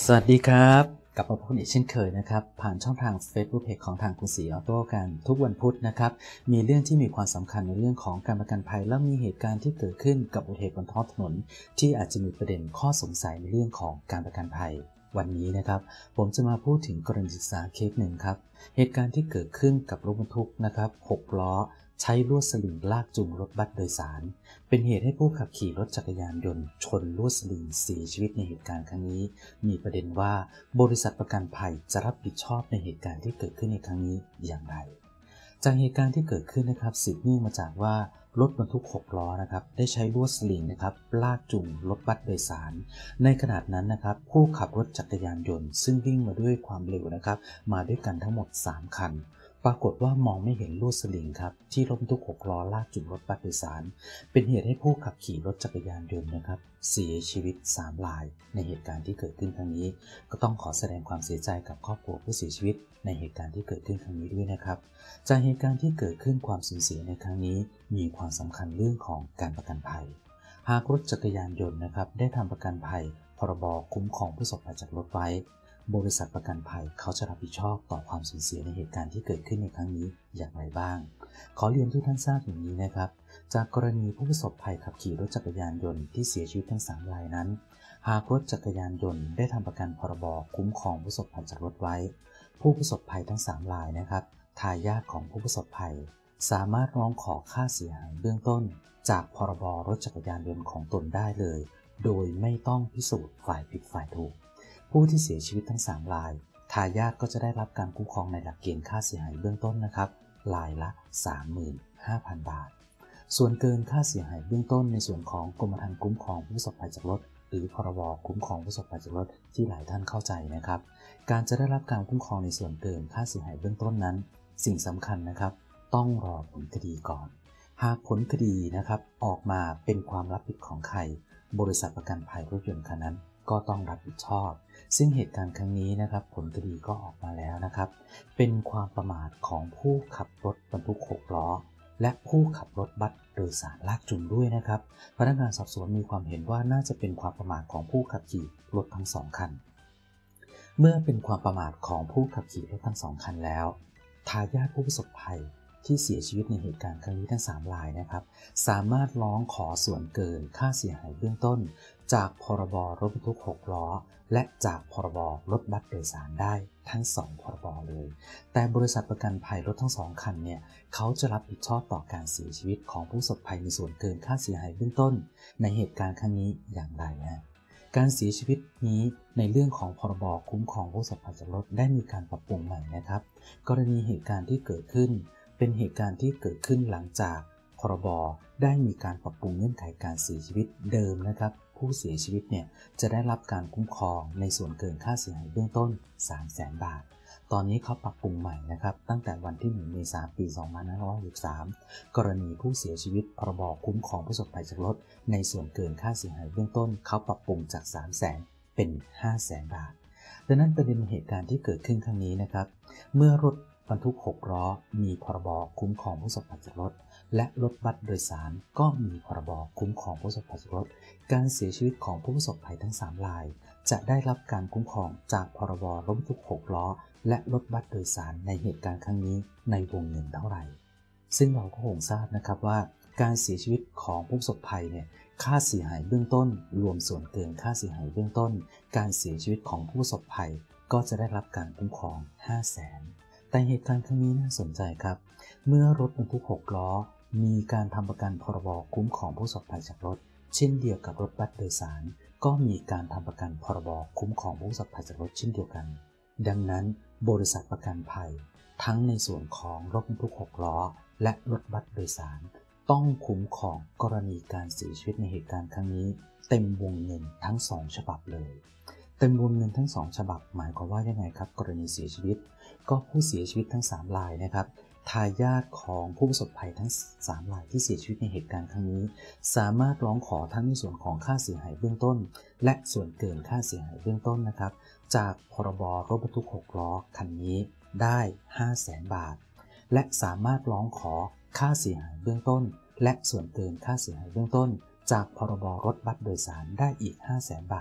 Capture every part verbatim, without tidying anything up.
สวัสดีครับกลับมาพบกันอีกเช่นเคยนะครับผ่านช่องทาง Facebook Page ของทางกรุงศรีออโต้กันทุกวันพุธนะครับมีเรื่องที่มีความสำคัญในเรื่องของการประกันภัยและมีเหตุการณ์ที่เกิดขึ้นกับอุบัติเหตุบนท้องถนนที่อาจจะมีประเด็นข้อสงสัยในเรื่องของการประกันภัยวันนี้นะครับผมจะมาพูดถึงกรณีศึกษาเคสหนึ่งครับเหตุการณ์ที่เกิดขึ้นกับรถบรรทุกนะครับหกล้อใช้ลวดสลิงลากจูงรถบัสโดยสารเป็นเหตุให้ผู้ขับขี่รถจักรยานยนต์ชนลวดสลิงเสียชีวิตในเหตุการณ์ครั้งนี้มีประเด็นว่าบริษัทประกันภัยจะรับผิดชอบในเหตุการณ์ที่เกิดขึ้นในครั้งนี้อย่างไรจากเหตุการณ์ที่เกิดขึ้นนะครับสืบเนื่องมาจากว่ารถบรรทุกหกล้อนะครับได้ใช้ลวดสลิงนะครับลากจูงรถบัสโดยสารในขณะนั้นนะครับผู้ขับรถจักรยานยนต์ซึ่งวิ่งมาด้วยความเร็วนะครับมาด้วยกันทั้งหมดสามคันปรากฏว่ามองไม่เห็นลวดสลิงครับที่รถบรรทุกหกล้อลากจูงรถบัสโดยสารเป็นเหตุให้ผู้ขับขี่รถจักรยานยนต์นะครับเสียชีวิตสามรายในเหตุการณ์ที่เกิดขึ้นครั้งนี้ก็ต้องขอแสดงความเสียใจกับครอบครัวผู้เสียชีวิตในเหตุการณ์ที่เกิดขึ้นครั้งนี้ด้วยนะครับจากเหตุการณ์ที่เกิดขึ้นความสูญเสียในครั้งนี้มีความสำคัญเรื่องของการประกันภัยหากรถจักรยานยนต์นะครับได้ทำประกันภัยพรบคุ้มครองผู้ประสบภัยจากรถไว้บริษัทประกันภัยเขาจะรับผิดชอบต่อความสูญเสียในเหตุการณ์ที่เกิดขึ้นในครั้งนี้อย่างไรบ้างขอเรียนทุกท่านทราบอย่างนี้นะครับจากกรณีผู้ประสบภัยขับขี่รถจักรยานยนต์ที่เสียชีวิตทั้งสามรายนั้นหากรถจักรยานยนต์ได้ทำประกันพรบคุ้มครองผู้ประสบภัยจากรถไว้ผู้ประสบภัยทั้งสามรายนะครับทายาทของผู้ประสบภัยสามารถร้องขอค่าเสียหายเบื้องต้นจากพรบรถจักรยานยนต์ของตนได้เลยโดยไม่ต้องพิสูจน์ฝ่ายผิดฝ่ายถูกผู้ที่เสียชีวิตทั้งสามรายทายาทก็จะได้รับการคุ้มครองในหลักเกณฑ์ค่าเสียหายเบื้องต้นนะครับรายละ สามหมื่นห้าพัน บาทส่วนเกินค่าเสียหายเบื้องต้นในส่วนของกรมธรรม์คุ้มครองผู้ประสบภัยจากรถหรือพรบคุ้มครองผู้ประสบภัยจากรถที่หลายท่านเข้าใจนะครับการจะได้รับการคุ้มครองในส่วนเกินค่าเสียหายเบื้องต้นนั้นสิ่งสำคัญนะครับต้องรอผลคดีก่อนหากผลคดีนะครับออกมาเป็นความรับผิดของใครบริษัทประกันภัยรถยนต์คันนั้นก็ต้องรับผิดชอบซึ่งเหตุการณ์ครั้งนี้นะครับผลคดีก็ออกมาแล้วนะครับเป็นความประมาทของผู้ขับรถบรรทุกหกล้อและผู้ขับรถบัสโดยสารลากจูงด้วยนะครับพนักงานสอบสวนมีความเห็นว่าน่าจะเป็นความประมาทของผู้ขับขี่รถทั้งสองคันเมื่อเป็นความประมาทของผู้ขับขี่รถทั้งสองคันแล้วทายาทผู้ประสบภัยที่เสียชีวิตในเหตุการณ์ครั้งนี้ทั้งสามรายนะครับสามารถร้องขอส่วนเกินค่าเสียหายเบื้องต้นจากพรบรถบรรทุกหกล้อและจากพรบรถบัสโดยสารได้ทั้งสองพรบเลยแต่บริษัทประกันภัยรถทั้งสองคันเนี่ยเขาจะรับผิดชอบต่อการเสียชีวิตของผู้ประสบภัยในส่วนเกินค่าเสียหายเบื้องต้นในเหตุการณ์ครั้งนี้อย่างไรฮะการเสียชีวิตนี้ในเรื่องของพรบคุ้มครองผู้ประสบภัยจากรถได้มีการปรับปรุงใหม่นะครับกรณีเหตุการณ์ที่เกิดขึ้นเป็นเหตุการณ์ที่เกิดขึ้นหลังจากพรบได้มีการปรับปรุงเงื่อนไขการเสียชีวิตเดิมนะครับผู้เสียชีวิตเนี่ยจะได้รับการคุ้มครองในส่วนเกินค่าเสียหายเบื้องต้น สามแสน บาทตอนนี้เขาปรับปรุงใหม่นะครับตั้งแต่วันที่หนึ่งเมษายนปีสองพันห้าร้อยหกสิบสามกรณีผู้เสียชีวิตพรบคุ้มครองผู้ประสบภัยจากรถในส่วนเกินค่าเสียหายเบื้องต้นเขาปรับปรุงจาก สามแสน เป็น ห้าแสน บาทดังนั้นประเด็นเหตุการณ์ที่เกิดขึ้นครั้งนี้นะครับเมื่อรถบรรทุกหกล้อมีพรบคุ้มครองผู้ประสบภัยจากรถและรถบัสโดยสารก็มีพรบคุ้มครองผู้ประสบภัยจากรถการเสียชีวิตของผู้ประสบภัยทั้งสามรายจะได้รับการคุ้มครองจากพรบรถบรรทุกหกล้อและรถบัสโดยสารในเหตุการณ์ครั้งนี้ในวงเงินเท่าไหร่ซึ่งเราก็คงทราบนะครับว่าการเสียชีวิตของผู้ประสบภัยเนี่ยค่าเสียหายเบื้องต้นรวมส่วนเกินค่าเสียหายเบื้องต้นการเสียชีวิตของผู้ประสบภัยก็จะได้รับการคุ้มครอง ห้าแสนแต่เหตุการณ์ครั้งนี้น่าสนใจครับเมื่อรถบรรทุกหกล้อมีการทำประกันพรบคุ้มครองผู้ประสบภัยจากรถเช่นเดียวกับรถบัสโดยสารก็มีการทำประกันพรบคุ้มครองผู้ประสบภัยจากรถเช่นเดียวกันดังนั้นบริษัทประกันภัยทั้งในส่วนของรถบรรทุกหกล้อและรถบัสโดยสารต้องคุ้มครองกรณีการเสียชีวิตในเหตุการณ์ครั้งนี้เต็มวงเงินทั้งสองฉบับเลยเต็มวงเงินทั้งสองฉบับหมายความว่ายังไงครับกรณีเสียชีวิตก็ผู้เสียชีวิตทั้งสามรายนะครับทายาทของผู้ประสบภัยทั้งสามรายที่เสียชีวิตในเหตุการณ์ครั้งนี้สามารถร้องขอทั้งในส่วนของค่าเสียหายเบื้องต้นและส่วนเกินค่าเสียหายเบื้องต้นนะครับจากพรบรถบรรทุกหกล้อคันนี้ได้ ห้าแสน บาทและสามารถร้องขอค่าเสียหายเบื้องต้นและส่วนเกินค่าเสียหายเบื้องต้นจากพรบรถบัสโดยสารได้อีก ห้าแสน บาท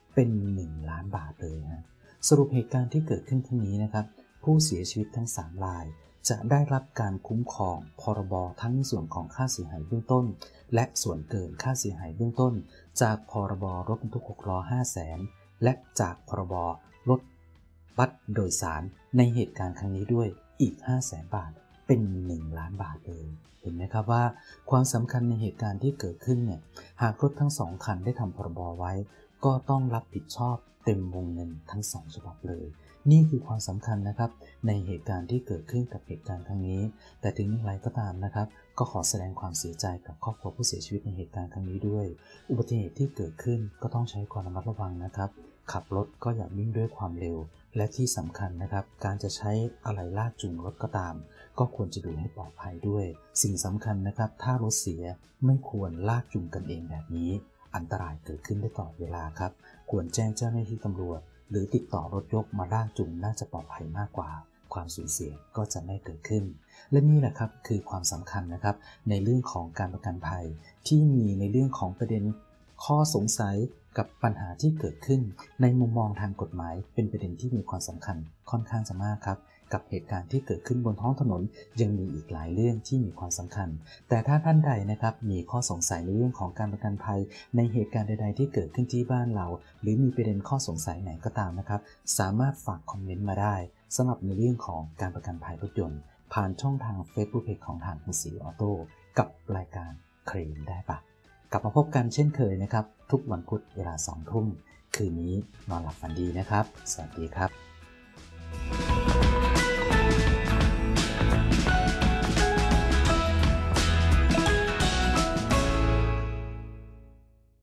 เป็นหนึ่งล้านบาทเลยนะสรุปเหตุการณ์ที่เกิดขึ้นครั้งนี้นะครับผู้เสียชีวิตทั้งสามรายจะได้รับการคุ้มครองพรบทั้งในส่วนของค่าเสียหายเบื้องต้นและส่วนเกินค่าเสียหายเบื้องต้นจากพรบรถบรรทุกหกล้อ ห้าแสนและจากพรบรถบัสโดยสารในเหตุการณ์ครั้งนี้ด้วยอีก ห้าแสนบาทเป็นหนึ่งล้านบาทเลยเห็นไหมครับว่าความสำคัญในเหตุการณ์ที่เกิดขึ้นเนี่ยหากรถทั้งสองคันได้ทำพรบไว้ก็ต้องรับผิดชอบเต็มวงเงินทั้งสองฉบับเลยนี่คือความสำคัญนะครับในเหตุการณ์ที่เกิดขึ้นกับเหตุการณ์ครั้งนี้แต่ถึงอย่างไรก็ตามนะครับก็ขอแสดงความเสียใจกับครอบครัวผู้เสียชีวิตในเหตุการณ์ครั้งนี้ด้วยอุบัติเหตุที่เกิดขึ้นก็ต้องใช้ความระมัดระวังนะครับขับรถก็อย่าวิ่งด้วยความเร็วและที่สำคัญนะครับการจะใช้อะไรลากจูงรถก็ตามก็ควรจะดูให้ปลอดภัยด้วยสิ่งสำคัญนะครับถ้ารถเสียไม่ควรลากจูงกันเองแบบนี้อันตรายเกิดขึ้นได้ตลอดเวลาครับควรแจ้งเจ้าหน้าที่ตำรวจหรือติดต่อรถยกมาลากจูงน่าจะปลอดภัยมากกว่าความสูญเสียก็จะไม่เกิดขึ้นและนี่แหละครับคือความสำคัญนะครับในเรื่องของการประกันภัยที่มีในเรื่องของประเด็นข้อสงสัยกับปัญหาที่เกิดขึ้นในมุมมองทางกฎหมายเป็นประเด็นที่มีความสำคัญค่อนข้างจะมากครับกับเหตุการณ์ที่เกิดขึ้นบนท้องถนนยังมีอีกหลายเรื่องที่มีความสำคัญแต่ถ้าท่านใดนะครับมีข้อสงสัยในเรื่องของการประกันภัยในเหตุการณ์ใดๆที่เกิดขึ้นที่บ้านเราหรือมีประเด็นข้อสงสัยไหนก็ตามนะครับสามารถฝากคอมเมนต์มาได้สำหรับในเรื่องของการประกันภัยรถยนต์ผ่านช่องทาง Facebook Page ของทางกรุงศรีออโต้กับรายการเคลมได้ปะกลับมาพบกันเช่นเคยนะครับทุกวันพุธเวลาสองทุ่มคืนนี้นอนหลับฝันดีนะครับสวัสดีครับ